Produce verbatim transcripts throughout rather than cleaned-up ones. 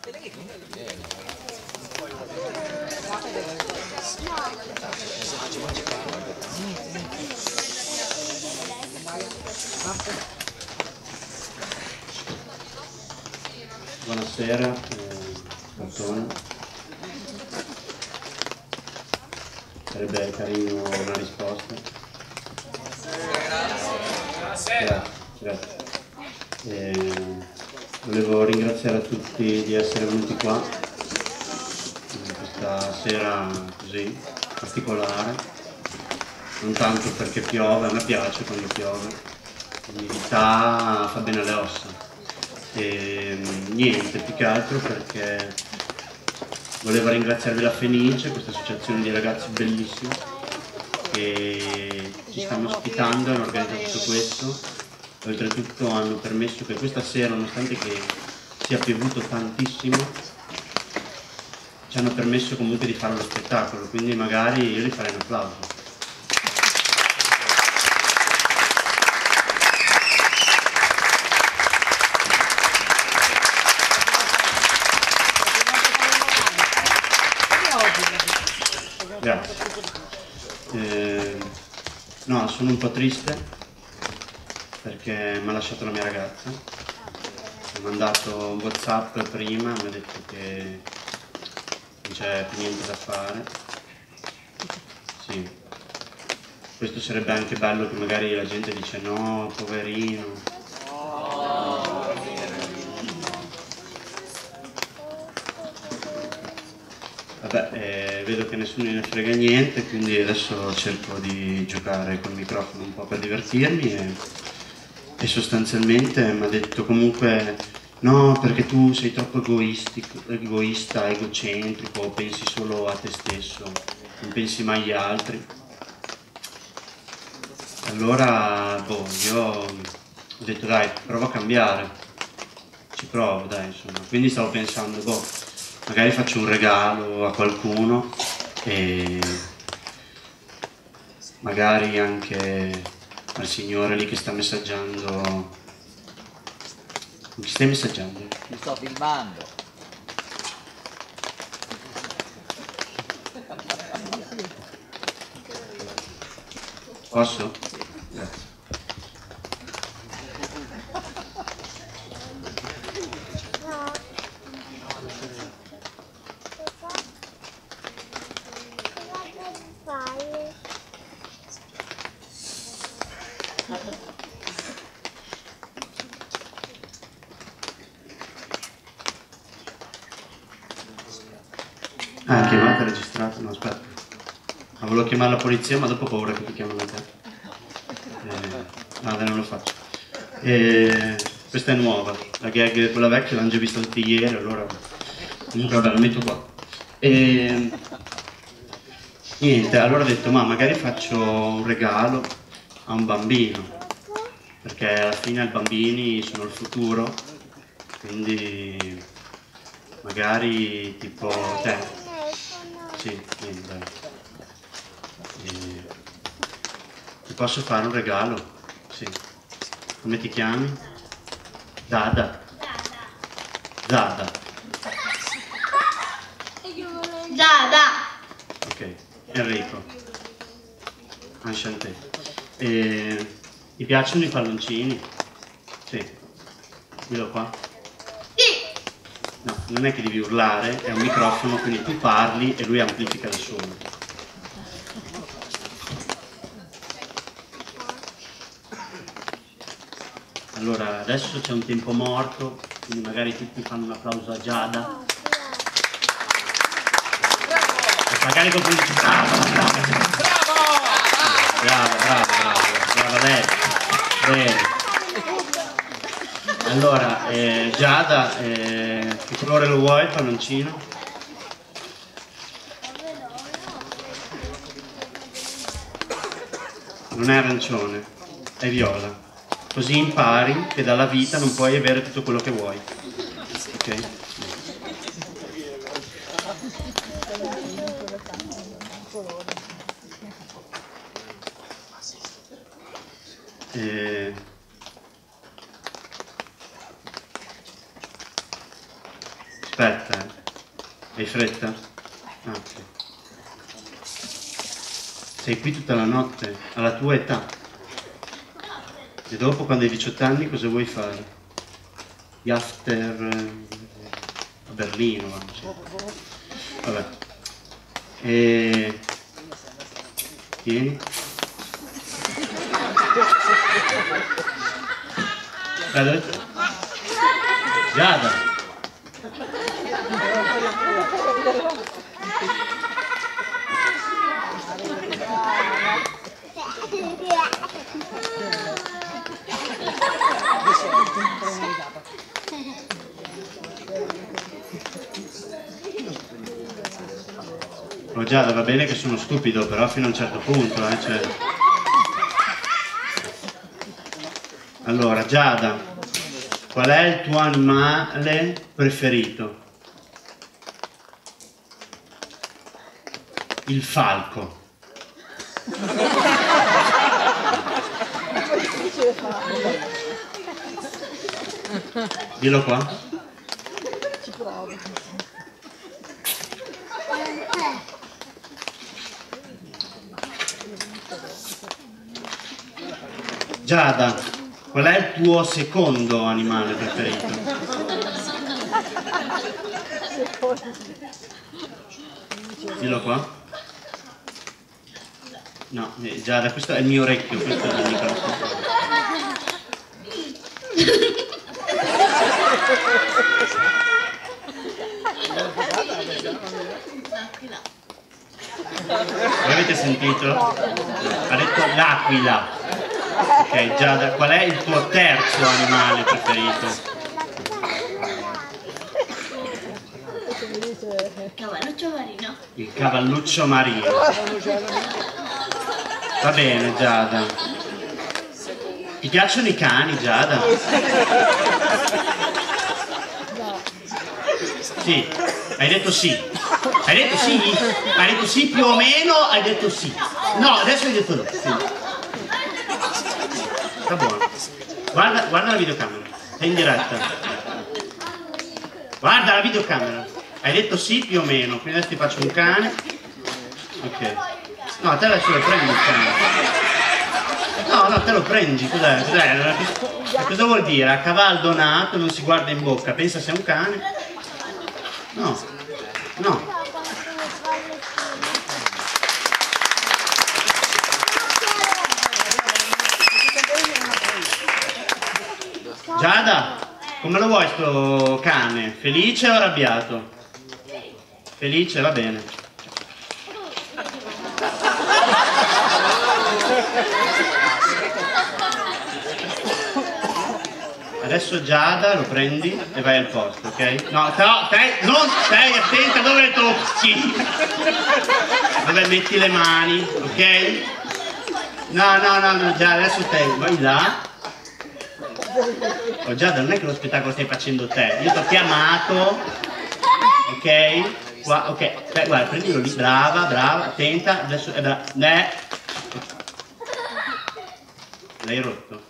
Buonasera, eh, Cartone. Sarebbe carino una risposta. Grazie, grazie. Eh, volevo ringraziare a tutti di essere venuti qua in questa sera così particolare, non tanto perché piove, a me piace quando piove, l'umidità fa bene alle ossa. E niente, più che altro perché volevo ringraziarvi la Fenice, questa associazione di ragazzi bellissima che ci stanno ospitando e hanno organizzato tutto questo. Oltretutto hanno permesso che questa sera, nonostante che sia piovuto tantissimo, ci hanno permesso comunque di fare lo spettacolo, quindi magari io gli farei un applauso. Grazie. Eh, no, sono un po' triste perché mi ha lasciato la mia ragazza. Mi ha mandato un WhatsApp prima, mi ha detto che non c'è più niente da fare. Sì. Questo sarebbe anche bello che magari la gente dice no, poverino. Vabbè, eh, vedo che nessuno ne frega niente, quindi adesso cerco di giocare col microfono un po' per divertirmi e, e sostanzialmente mi ha detto comunque no, perché tu sei troppo egoistico, egoista, egocentrico, pensi solo a te stesso, non pensi mai agli altri. Allora, boh, io ho detto dai, provo a cambiare, ci provo, dai, insomma. Quindi stavo pensando, boh, magari faccio un regalo a qualcuno e magari anche al signore lì che sta messaggiando. Chi stai messaggiando? Mi sto filmando. Posso? Grazie. Ah, chiamata registrata? No, aspetta. Ma volevo chiamare la polizia, ma dopo ho paura che ti chiamano a te. Eh, no, dai, non lo faccio. Eh, questa è nuova. La gag, quella vecchia, l'hanno già vista tutti ieri, allora... Comunque, vabbè, la metto qua. E... Niente, allora ho detto, ma magari faccio un regalo a un bambino. Perché alla fine i bambini sono il futuro, quindi... Magari tipo te. Sì, niente, dai. E... Ti posso fare un regalo? Sì. Come ti chiami? Dada. Dada. Dada. Ok. Enrico. Enchanté. E... Ti piacciono i palloncini? Sì. Dillo qua. No, non è che devi urlare, è un microfono, quindi tu parli e lui amplifica da solo. Allora, adesso c'è un tempo morto, quindi magari tutti fanno un applauso a Giada. E magari qualcuno dice bravo, bravo, bravo, bravo, bravo, bravo, lei, bene. Allora, eh, Giada, eh, che colore lo vuoi il palloncino? Non è arancione, è viola. Così impari che dalla vita non puoi avere tutto quello che vuoi. Ok? Eh, Aspetta, eh. Hai fretta? Ah, ok. Sei qui tutta la notte, alla tua età. E dopo, quando hai diciotto anni, cosa vuoi fare? Gli after a Berlino, anzi. Vabbè. E... Tieni. Giada. Giada. Oh Giada, va bene che sono stupido, però fino a un certo punto, eh, cioè... Allora, Giada, qual è il tuo animale preferito? Il falco. Dillo qua. Ci provo. Giada, qual è il tuo secondo animale preferito? Dillo qua. No, eh, Giada, questo è il mio orecchio, questo è il microfono. Voi avete sentito? Ha detto l'aquila. Ok, Giada, qual è il tuo terzo animale preferito? Cavalluccio marino. Il cavalluccio marino. Va bene, Giada. Ti piacciono i cani, Giada? Sì, hai detto sì. Hai detto sì? Hai detto sì più o meno, hai detto sì. No, adesso hai detto no. Sì. Sta buono. Guarda, guarda la videocamera. È in diretta. Guarda la videocamera. Hai detto sì più o meno. Quindi adesso ti faccio un cane. Ok. No, te adesso lo prendi il cane. No, no, te lo prendi. Cos'è? Cos'è? Cosa vuol dire? A cavallo nato non si guarda in bocca. Pensa sia un cane? No. No. Giada, come lo vuoi sto cane? Felice o arrabbiato? Felice, va bene. Adesso Giada lo prendi e vai al posto, ok? No, no, stai, non stai attenta dove le tocchi! Dove metti le mani, ok? No, no, no, no, Giada, adesso stai, vai là. Oh Giada, non è che lo spettacolo stai facendo te, io ti ho chiamato, ok? Qua, ok, beh, guarda, prendilo lì, brava, brava, attenta, adesso è brava, eh. L'hai rotto?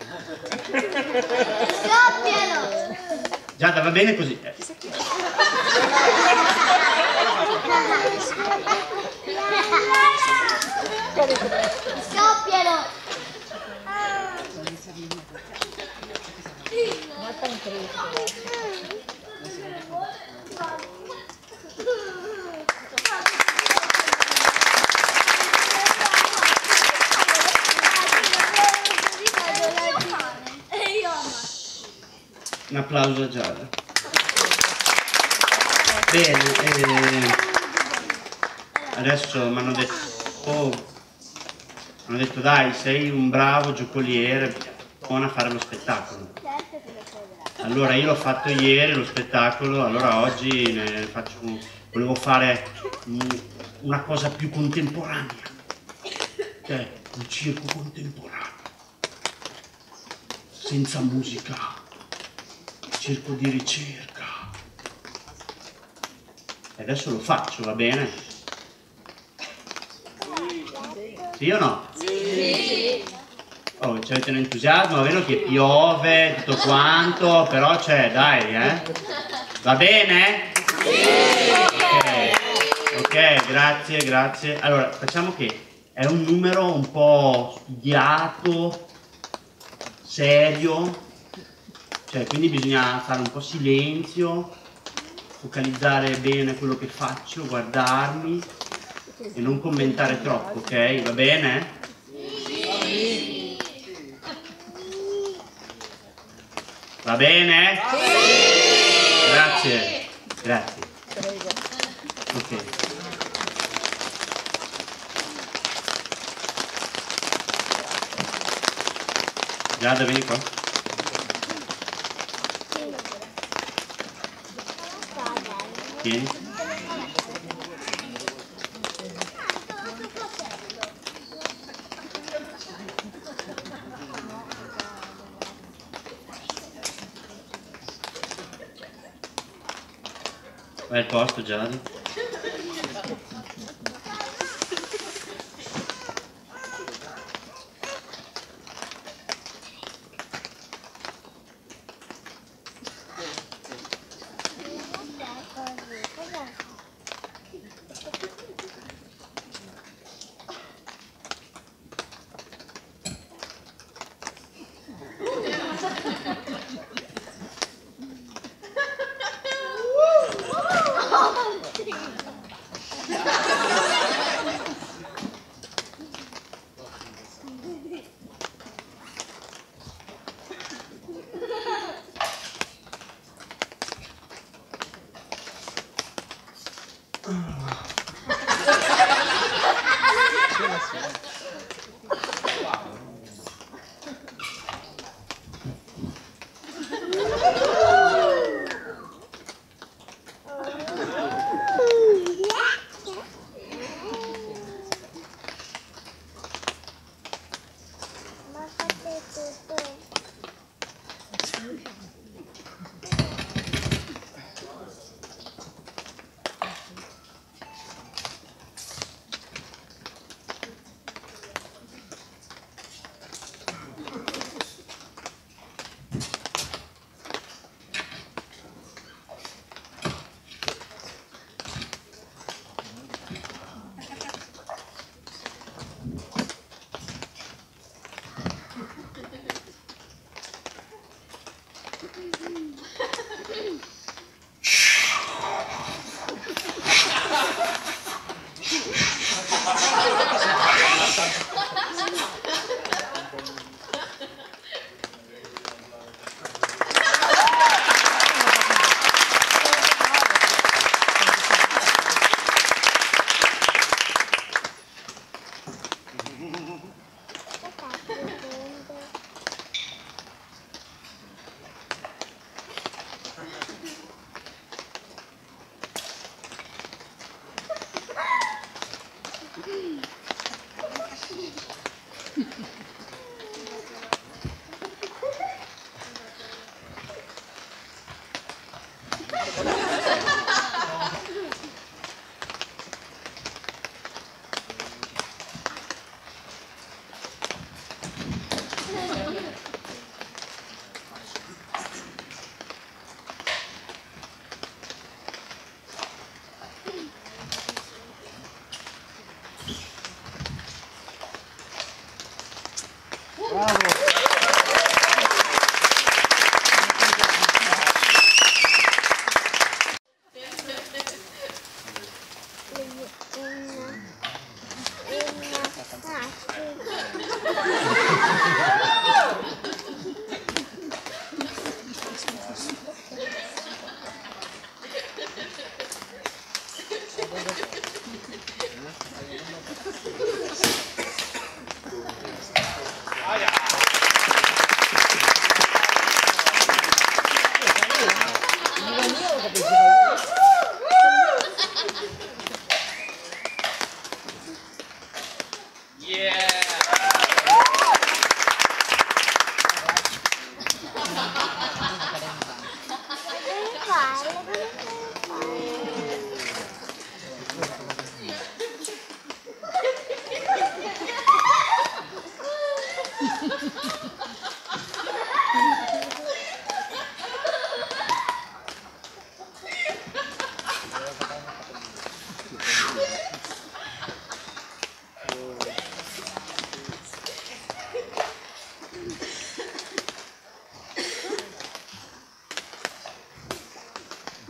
Scoppialo! Giada, va bene così. Eh. Scoppialo! Un applauso a Giada. Bene, eh, adesso mi hanno detto, oh, mi hanno detto dai, sei un bravo giocoliere, buona a fare lo spettacolo. Allora io l'ho fatto ieri lo spettacolo, allora oggi ne faccio, volevo fare una cosa più contemporanea, cioè un circo contemporaneo, senza musica, circo di ricerca. E adesso lo faccio, va bene? Sì o no? Sì! Oh, c'avete un entusiasmo, è vero che piove, tutto quanto, però c'è, dai, eh? Va bene? Ok, ok, grazie, grazie. Allora, facciamo che è un numero un po' studiato, serio, cioè quindi bisogna fare un po' silenzio, focalizzare bene quello che faccio, guardarmi e non commentare troppo, ok? Va bene? Sì. Va bene? Sì. Grazie, grazie. Ok. Giada, vieni qua. Vieni. Vai al posto, Giada.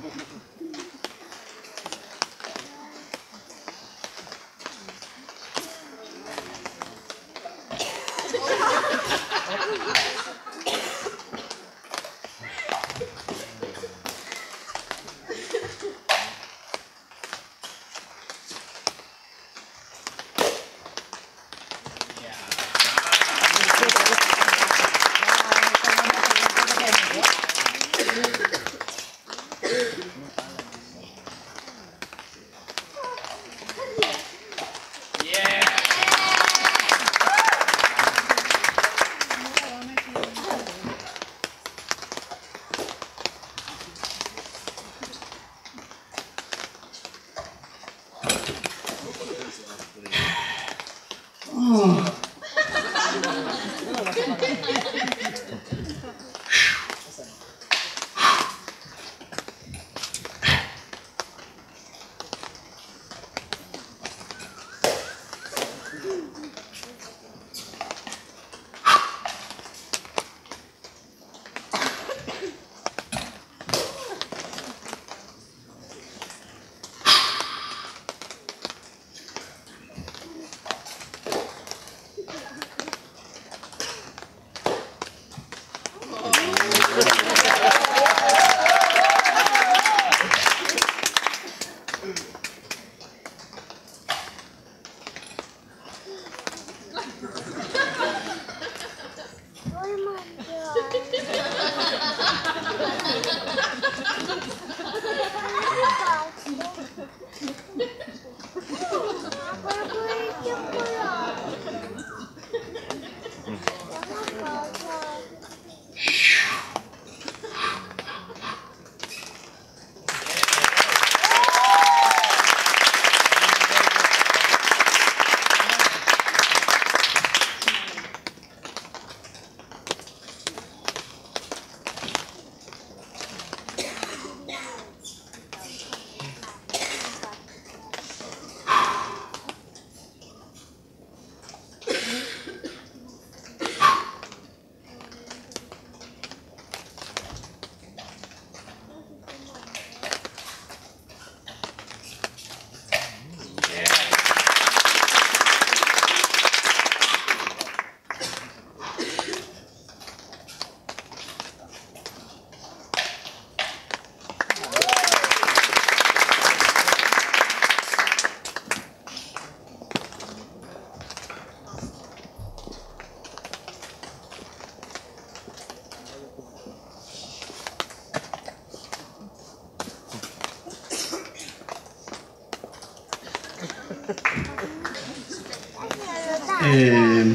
E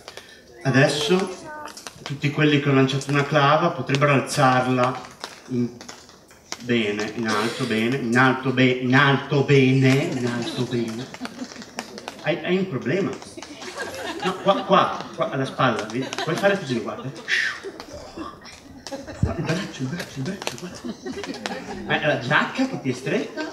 adesso tutti quelli che ho lanciato una clava potrebbero alzarla in, bene, in alto, bene, in alto, be, in alto, bene, in alto, bene. Hai, hai un problema? No, qua, qua, qua, alla spalla, vedi? Puoi fare così, guarda. No, il braccio, il braccio, il braccio, guarda. Ma è la giacca che ti è stretta?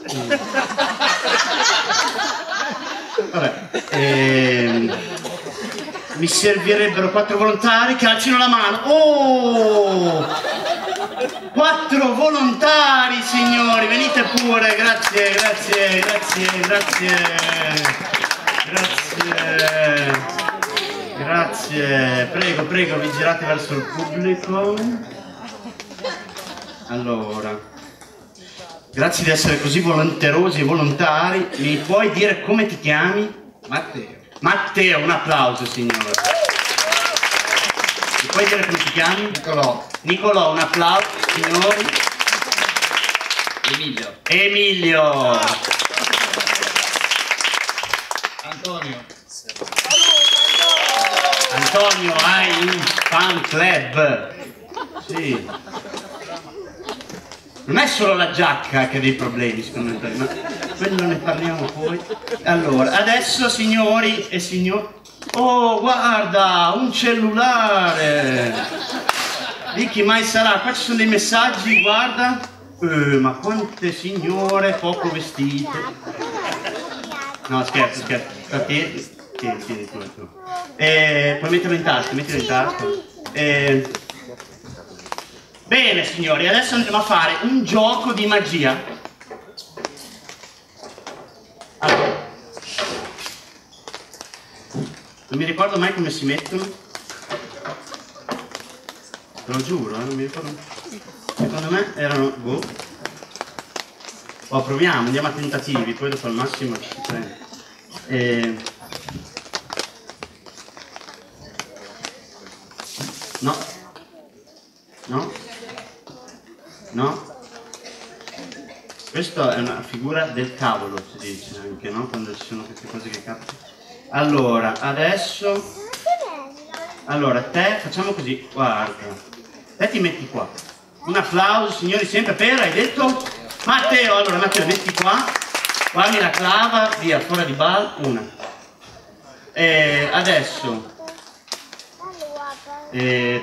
Vabbè, ehm, mi servirebbero quattro volontari che alzino la mano. Oh! Quattro volontari, signori, venite pure, grazie, grazie, grazie, grazie, grazie, grazie, prego, prego, vi girate verso il pubblico. Allora, grazie di essere così volenterosi e volontari. Mi puoi dire come ti chiami? Matteo. Matteo, un applauso, signore. Mi puoi dire come ti chiami? Nicolò. Nicolò, un applauso, signori. Emilio. Emilio. Antonio. Antonio, hai un fan club. Sì. Non è solo la giacca che ha dei problemi, secondo me, ma quello ne parliamo poi. Allora, adesso, signori e signori... Oh, guarda, un cellulare! Di chi mai sarà? Qua ci sono dei messaggi, guarda. Eh, ma quante signore poco vestite. No, scherzo, scherzo. Tieni, tieni, tieni tu, tu. Eh, puoi metterlo in tasca, mettilo in tasca. Eh, Bene signori, adesso andremo a fare un gioco di magia. Allora, non mi ricordo mai come si mettono. Te lo giuro, eh, non mi ricordo. Secondo me erano... boh. Oh, proviamo, andiamo a tentativi, poi dopo al massimo ci si prende. E... no. No. No. Questa è una figura del cavolo, si dice anche, no? Quando ci sono queste cose che capitano. Allora, adesso... allora, te facciamo così, guarda. Te ti metti qua. Un applauso, signori, sempre per, hai detto? Matteo, allora Matteo, metti qua. Guardi la clava, via, fuori di ball, una. E adesso... E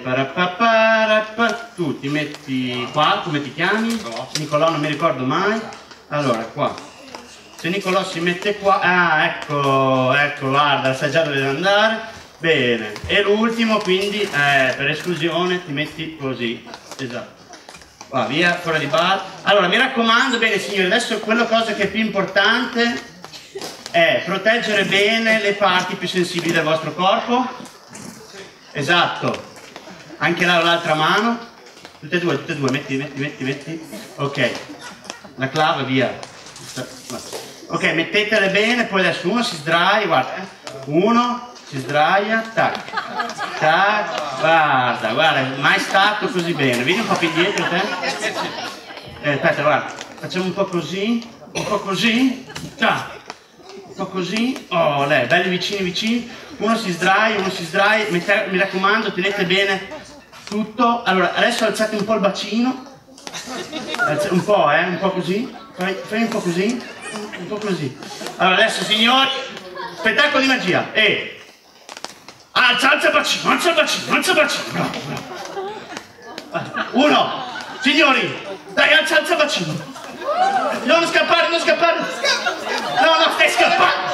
tu ti metti qua, come ti chiami? Nicolò, non mi ricordo mai. Allora, qua. Se Nicolò si mette qua, ah, ecco, ecco, guarda, sai già dove deve andare. Bene. E l'ultimo, quindi, eh, per esclusione, ti metti così. Esatto. Va, via, fuori di bar. Allora, mi raccomando, bene signori, adesso quella cosa che è più importante è proteggere bene le parti più sensibili del vostro corpo. Esatto, anche l'altra mano, tutte e due, tutte e due, metti, metti, metti, metti, ok, la clava via, ok, mettetele bene, poi adesso uno si sdraia, guarda, uno si sdraia, tac, tac, guarda, guarda, mai stato così bene, vieni un po' più indietro te, eh, aspetta, guarda, facciamo un po' così, un po' così, tac, un po' così, oh, lei, belli vicini vicini. Uno si sdraia, uno si sdraia, mi raccomando, tenete bene tutto. Allora, adesso alzate un po' il bacino, un po', eh, un po' così, fai, fai un po' così, un po' così. Allora, adesso signori, spettacolo di magia, e alza, alza il bacino, alza il bacino, alza il bacino, bravo, bravo. Uno, signori, dai, alza, alza il bacino. Non scappare, non scappare. No, no, stai scappando.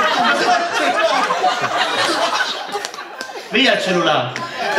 Via il cellulare.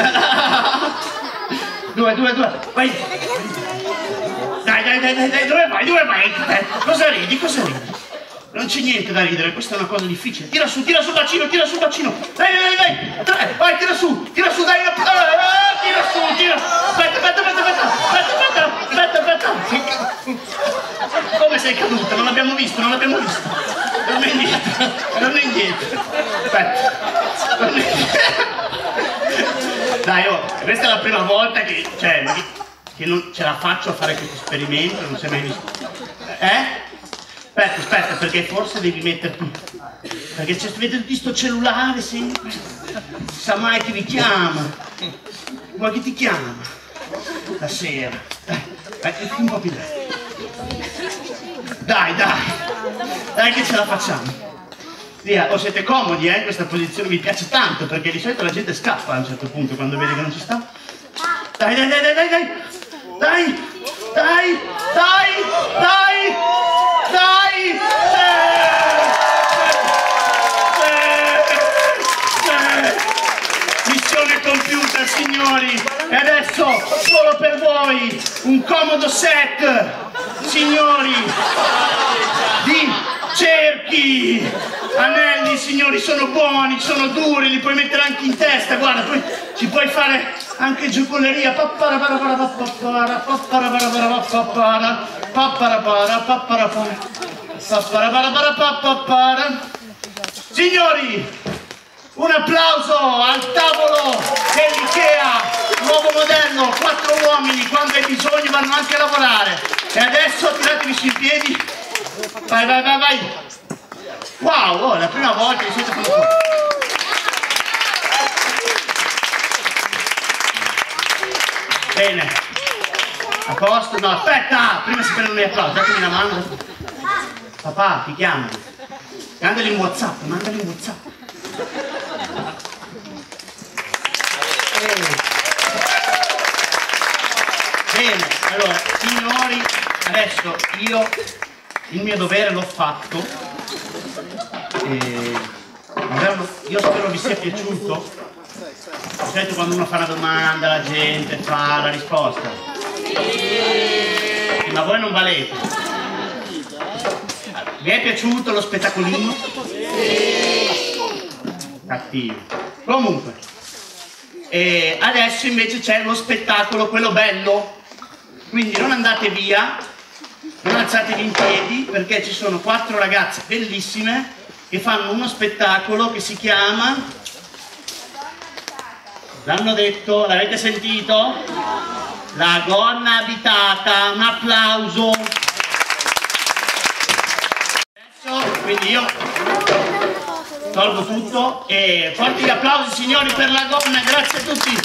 Due, due, due. Vai. Dai, dai, dai, dai, dai, dove vai? Dove vai? Eh, cosa ridi? Cosa ridi? Non c'è niente da ridere, questa è una cosa difficile. Tira su, tira sul bacino, tira sul bacino. Dai, dai, dai, dai. Vai, tira su, tira su, dai. Ah, tira su, tira. Aspetta, aspetta, aspetta, aspetta. Aspetta, aspetta, aspetta. Come sei caduta? Non l'abbiamo visto, non l'abbiamo visto. Torna indietro, torna indietro. Aspetta. Torna indietro. Dai, oh, questa è la prima volta che, cioè, che non ce la faccio a fare questo esperimento, non si è mai visto. Eh? Aspetta, aspetta, perché forse devi metterti, perché c'è tutti sto cellulare sempre, sa mai chi vi chiama, vuoi chi ti chiama, la sera, dai, dai, un po' più dai, dai, dai, dai che ce la facciamo, via, o siete comodi, eh, questa posizione mi piace tanto, perché di solito la gente scappa a un certo punto quando vede che non ci sta, dai, dai, dai, dai, dai, dai, dai, dai, dai, dai, dai! Eh, eh, eh. Missione compiuta, signori! E adesso, solo per voi, un comodo set, signori, di cerchi! Anelli, signori, sono buoni, sono duri, li puoi mettere anche in testa, guarda, poi ci puoi fare anche giocoleria. Pappara para para pappara, pappara para para pappara, pappara para pappara para, pappara para para pappara. Signori, un applauso al tavolo dell'Ikea, nuovo modello, quattro uomini, quando hai bisogno vanno anche a lavorare. E adesso tiratevi sui piedi, vai, vai, vai, vai. Wow, oh, la prima volta che siete con fuori. Bene, a posto? No, aspetta, prima si prendono gli applausi, datemi una mano. Papà, ti chiamo. Mandali in WhatsApp, mandali in WhatsApp. Bene, allora, signori, adesso io il mio dovere l'ho fatto. E io spero vi sia piaciuto. Di solito quando uno fa una domanda la gente fa la risposta. Ma voi non valete. Vi è piaciuto lo spettacolino? Cattivo. Comunque, e adesso invece c'è lo spettacolo, quello bello. Quindi non andate via, non alzatevi in piedi, perché ci sono quattro ragazze bellissime che fanno uno spettacolo che si chiama... L'hanno detto, l'avete sentito? La gonna abitata. Un applauso. Adesso, quindi io tolgo tutto e forti gli applausi signori per la gonna, grazie a tutti.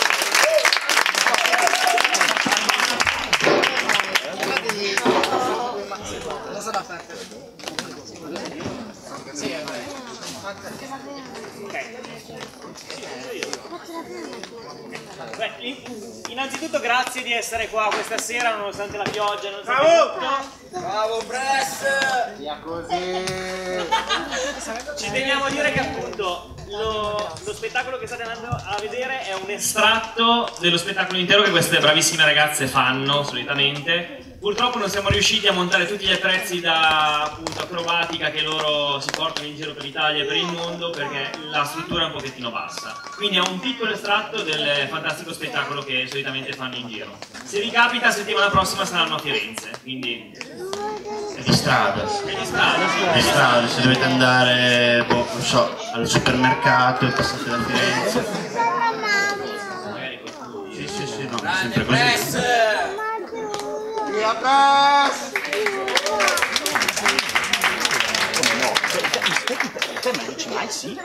Beh, innanzitutto grazie di essere qua questa sera nonostante la pioggia, nonostante tutto. Bravo Press! Via così! Ci teniamo a dire che appunto lo, lo spettacolo che state andando a vedere è un estratto dello spettacolo intero che queste bravissime ragazze fanno solitamente. Purtroppo non siamo riusciti a montare tutti gli attrezzi da appunto acrobatica che loro si portano in giro per l'Italia e per il mondo perché la struttura è un pochettino bassa. Quindi è un piccolo estratto del fantastico spettacolo che solitamente fanno in giro. Se vi capita, settimana prossima saranno a Firenze, quindi... È di strada. È di strada, sì. È di strada, se dovete andare, boh, non so, al supermercato e passate da Firenze. Sì, sì, sì, no, è sempre così. Via Press! Te ma non ci vai, sì?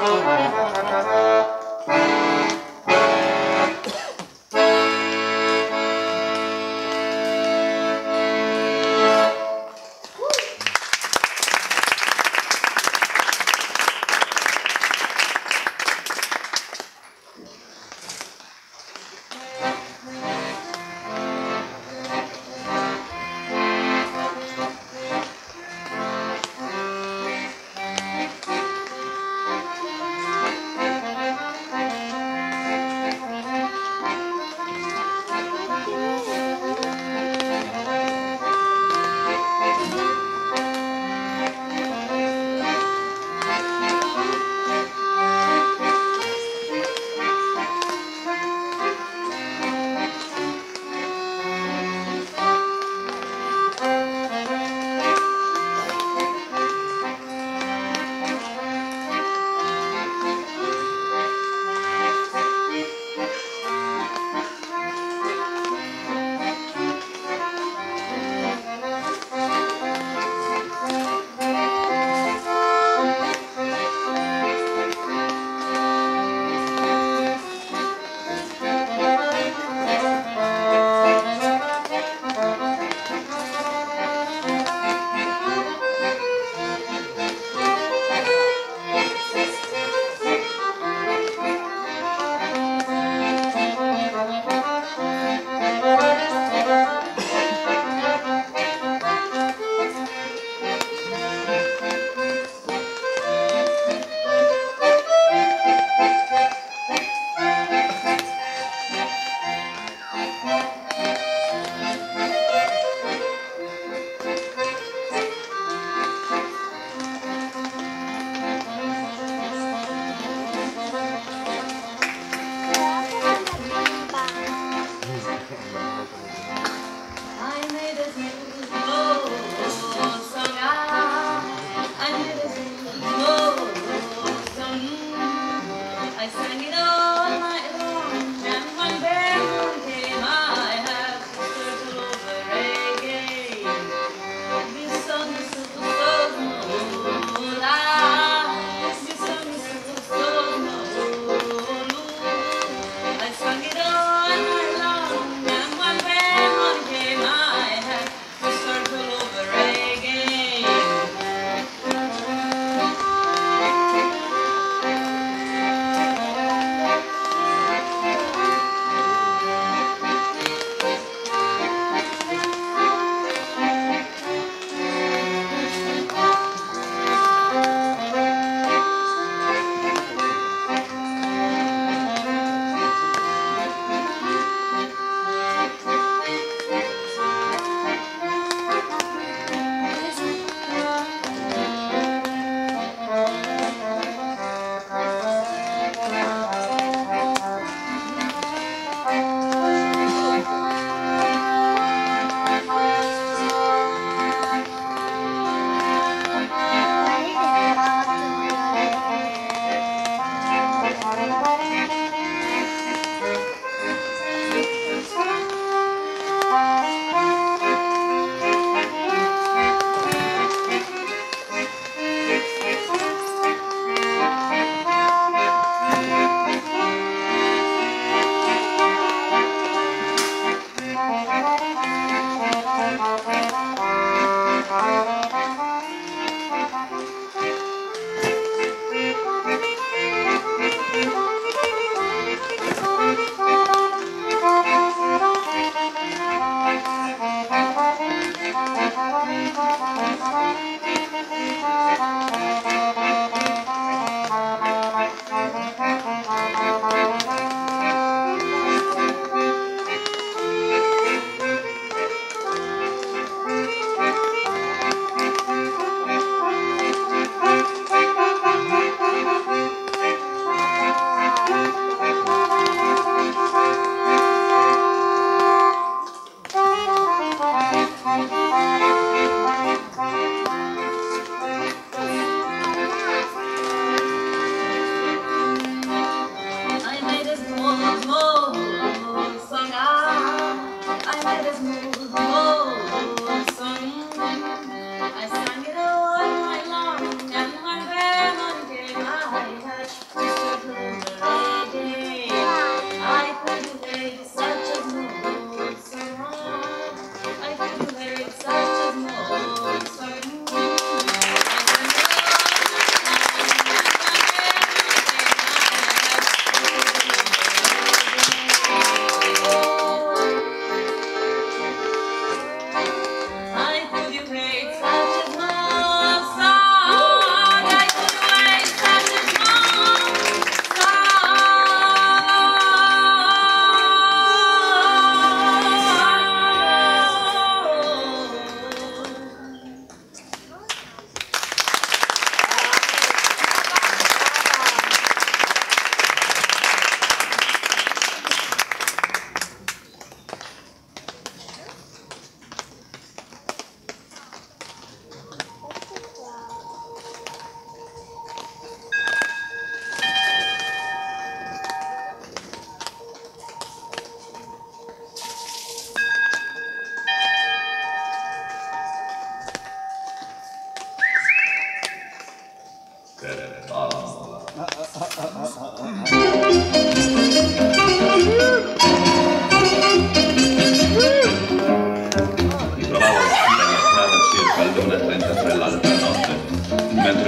I sang it all night long, and my grandma came I touched.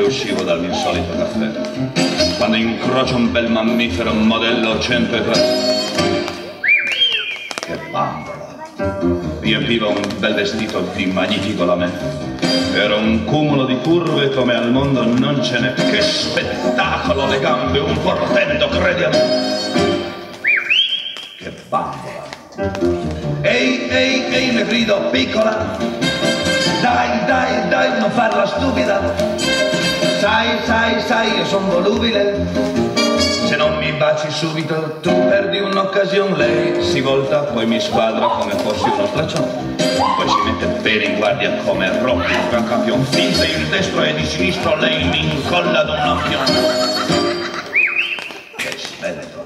uscivo dal mio solito caffè, quando incrocio un bel mammifero modello centotré. Che bambola! Riempiva un bel vestito di magnifico lamè. Era un cumulo di curve come al mondo non ce n'è. Che spettacolo, le gambe un portento, credi a me. Che bambola! Ehi, ehi, ehi, le grido, piccola! Dai, dai, dai, non farla stupida! Sai, sai, sai, io son volubile! Se non mi baci subito tu perdi un'occasione. Lei si volta, poi mi squadra come fossi uno straccione. Poi si mette bene in guardia come Rocky, un campione. Finta il destro e di sinistro lei mi incolla ad un occhio. Che sventola!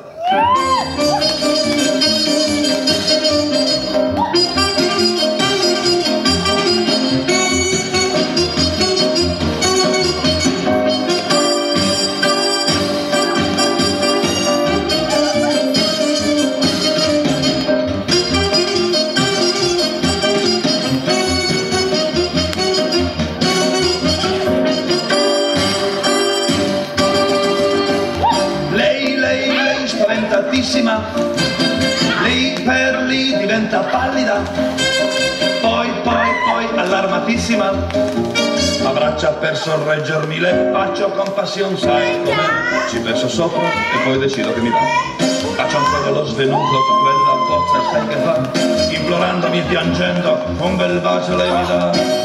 Lì per lì diventa pallida, poi, poi, poi allarmatissima, abbraccia per sorreggermi, le faccio con passione, sai com'è? Ci penso sopra e poi decido che mi va. Faccio ancora lo svenuto, quella bozza sai che fa, implorandomi e piangendo, un bel bacio lei mi dà.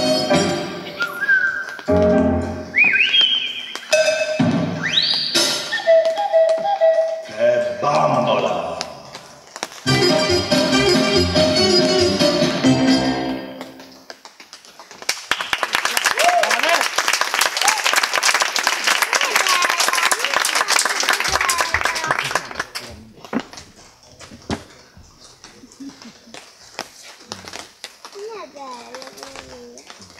Bambola! Una bella,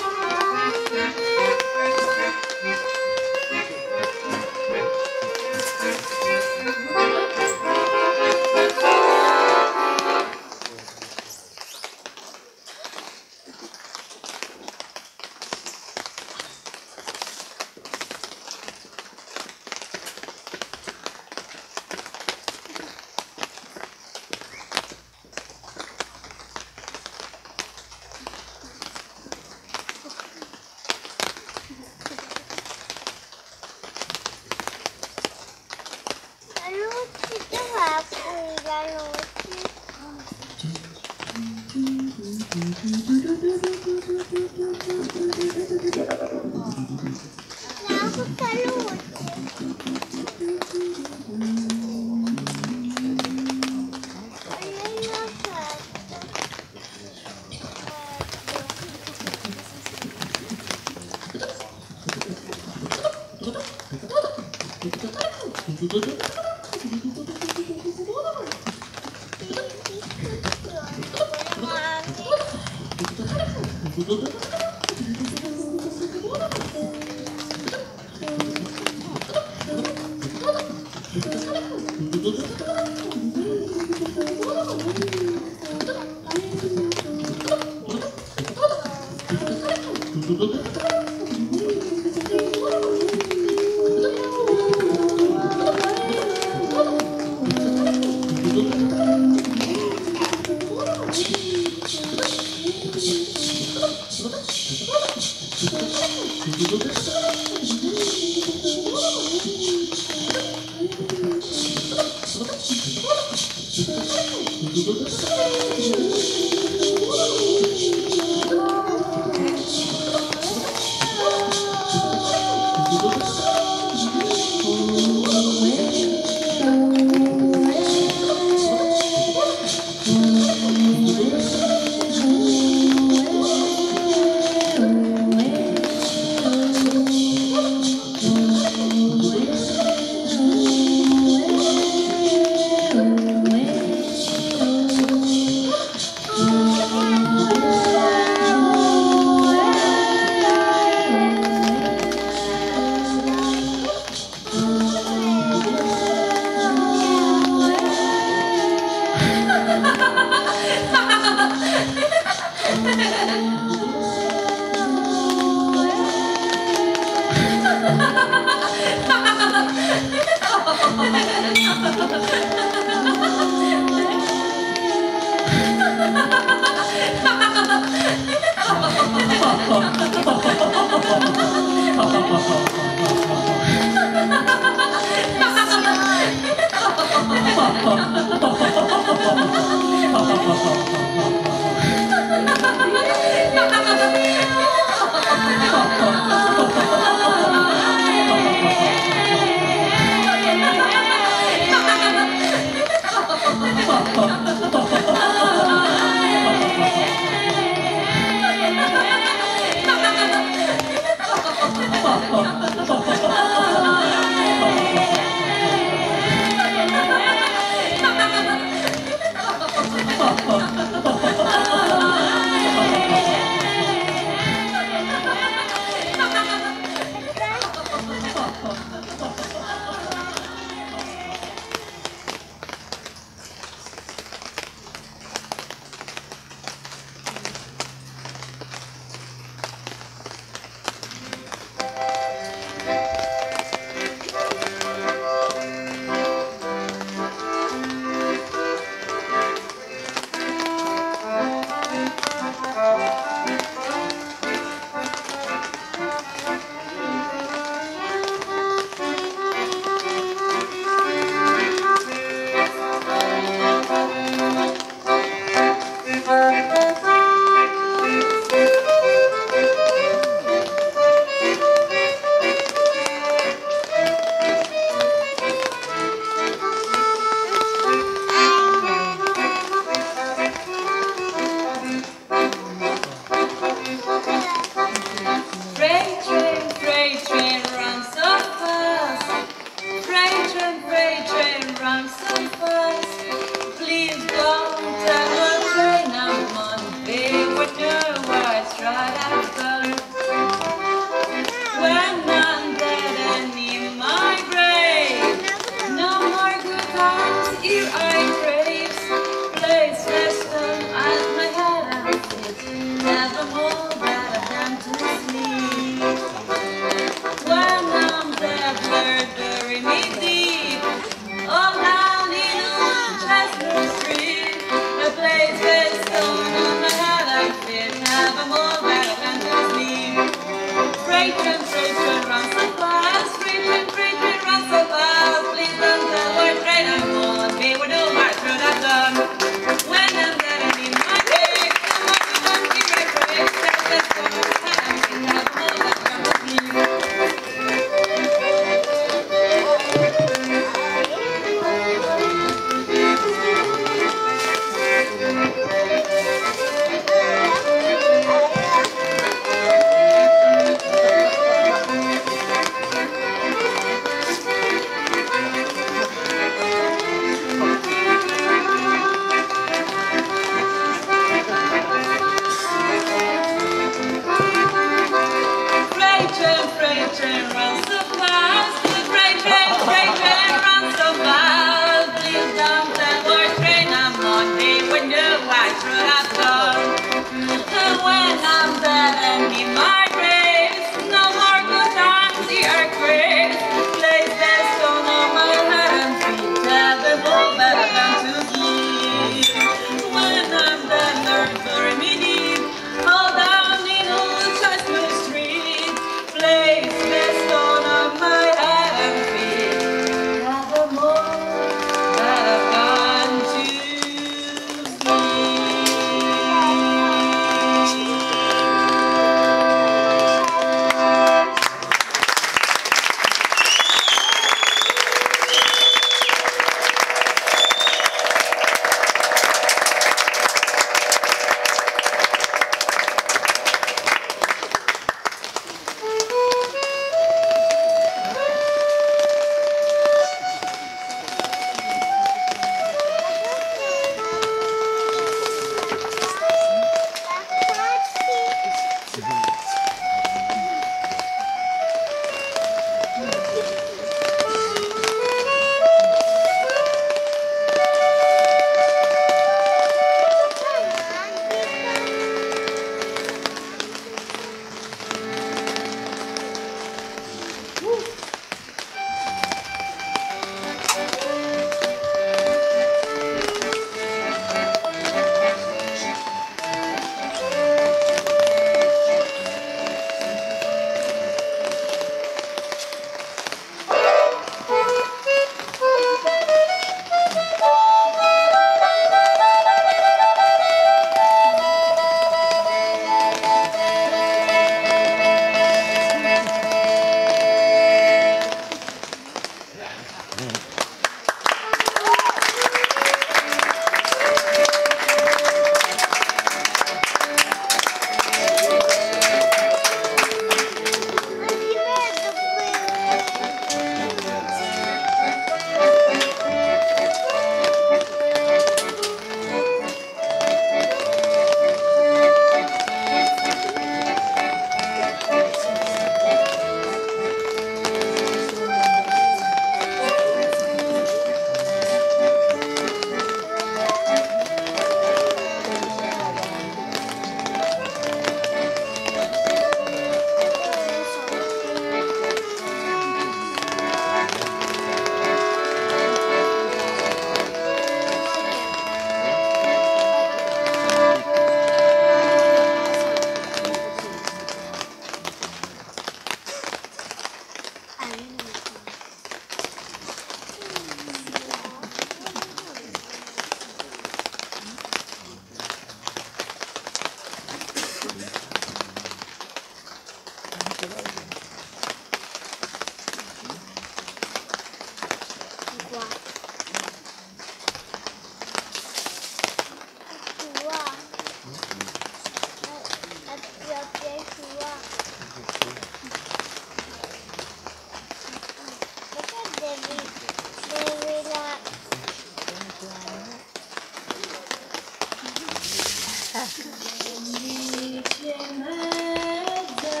undici e mezza,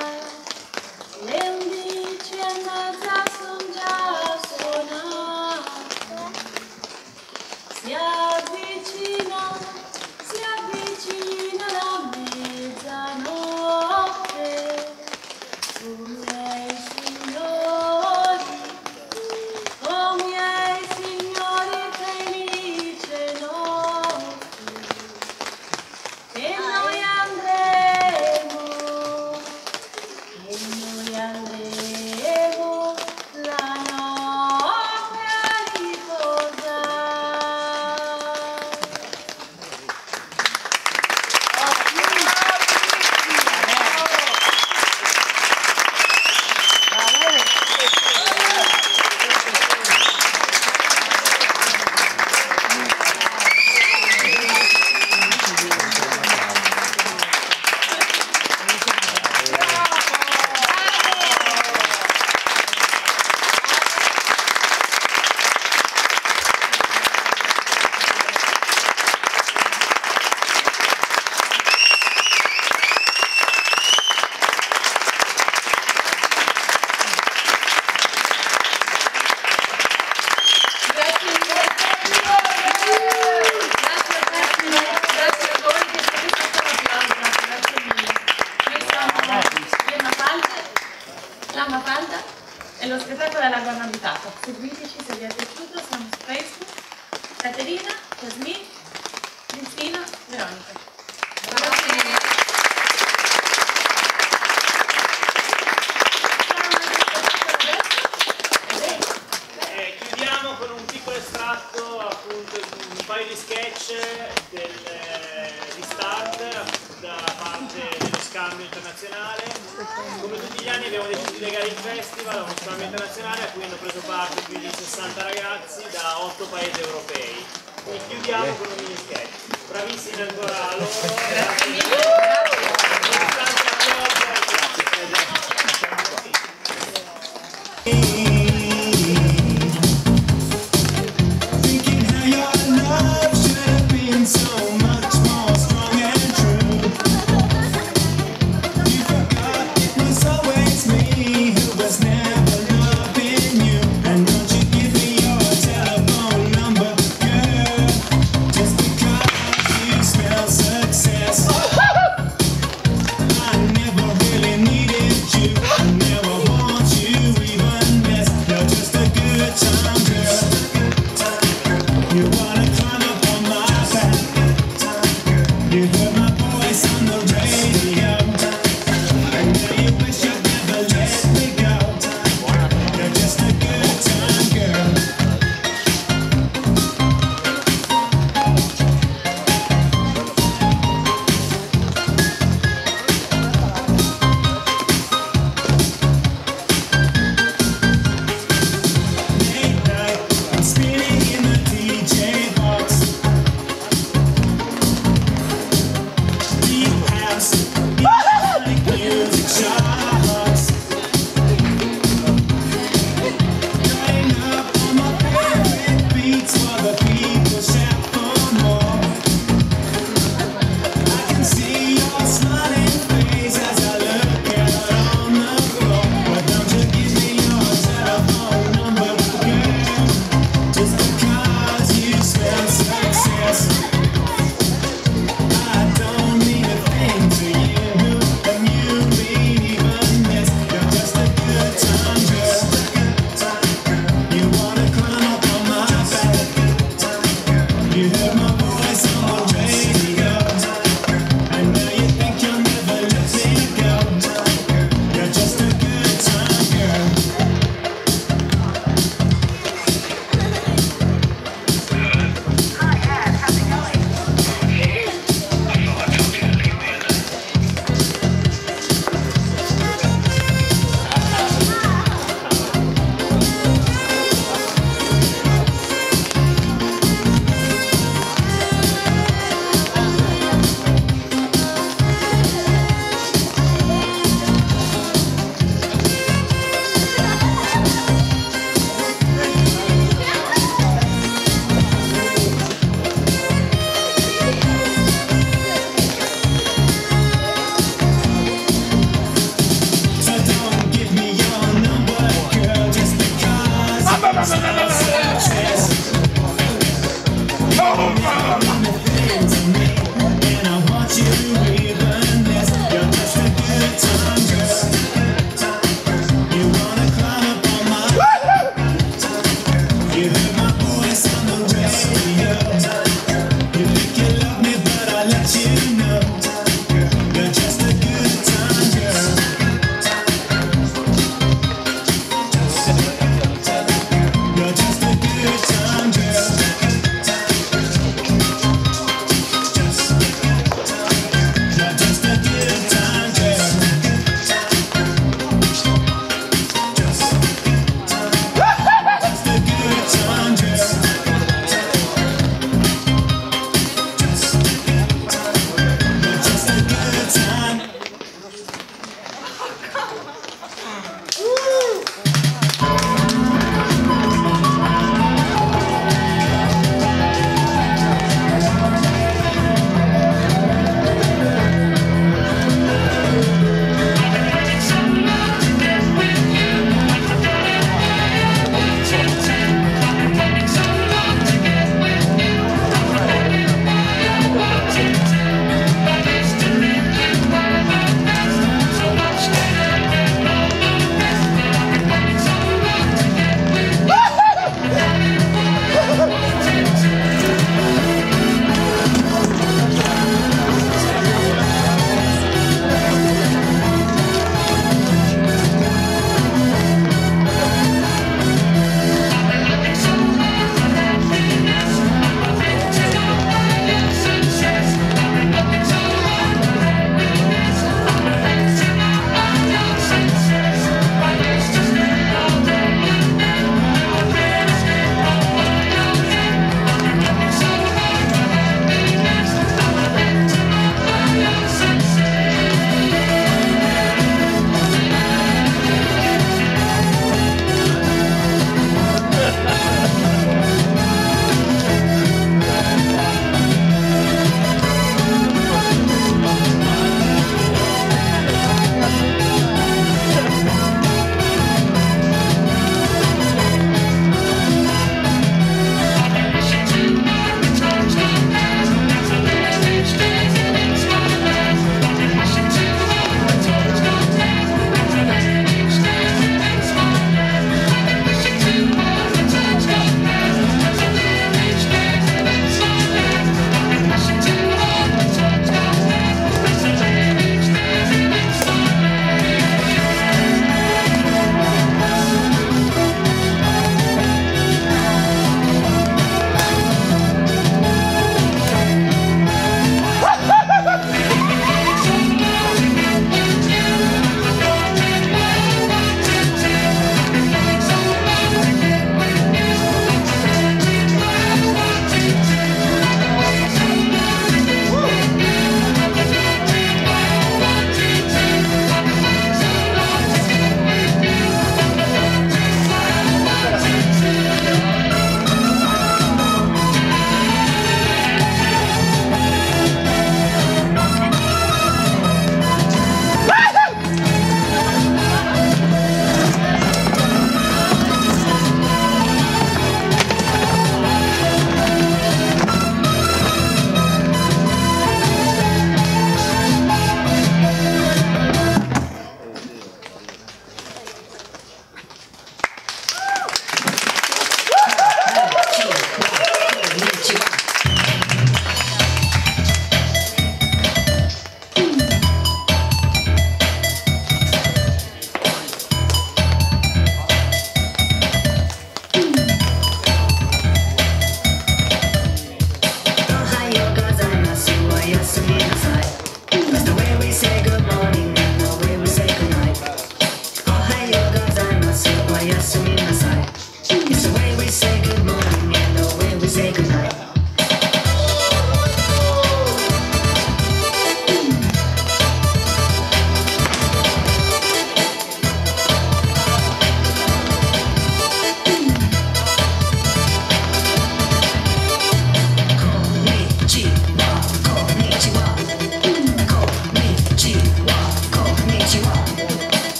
le undici e mezza son già suonate, si avvicina, si avvicina la mezzanotte, oh miei signori, oh miei signori, felice notte. E noi andremo, e noi andremo la notte a riposare. Lama Falda e lo spettacolo è La Gonna Abitata. Seguiteci se vi è piaciuto, siamo su Facebook. Caterina, Jasmine, Cristina, Veronica. Grazie mille. Eh, chiudiamo con un piccolo estratto, appunto, un paio di sketch del, di Start da parte dello scambio internazionale. Come tutti gli anni abbiamo deciso di legare il festival a uno scambio internazionale a cui hanno preso parte più di sessanta ragazzi da otto paesi europei. Quindi chiudiamo con un mini sketch. Bravissimi ancora loro. Grazie mille. Thinking how your love should have been so much more strong and true. You forgot it was always me who was never loving you. And don't you give me your telephone number, girl, just because you smell success.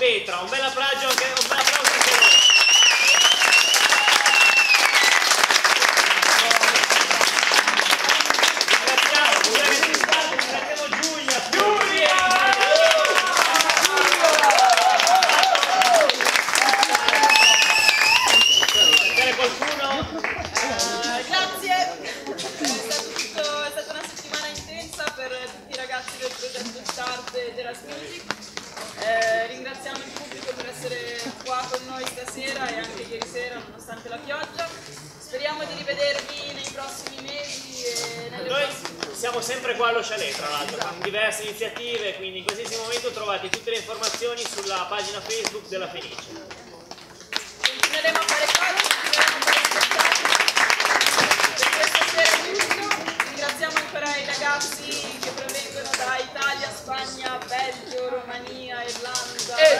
Petra. Un bel applauso anche, un bel applauso anche a loro. Eh, ringraziamo il pubblico per essere qua con noi stasera e anche ieri sera nonostante la pioggia. Speriamo di rivedervi nei prossimi mesi e nelle Noi prossime... siamo sempre qua allo chalet, tra l'altro, con diverse iniziative, quindi in qualsiasi momento trovate tutte le informazioni sulla pagina Facebook della Fenice. Continueremo a fare cose, continueremo a fare spettacoli. Per questa sera è tutto. Ringraziamo ancora i ragazzi che provengono da Italia, Spagna, Belgio, Romania, Irlanda.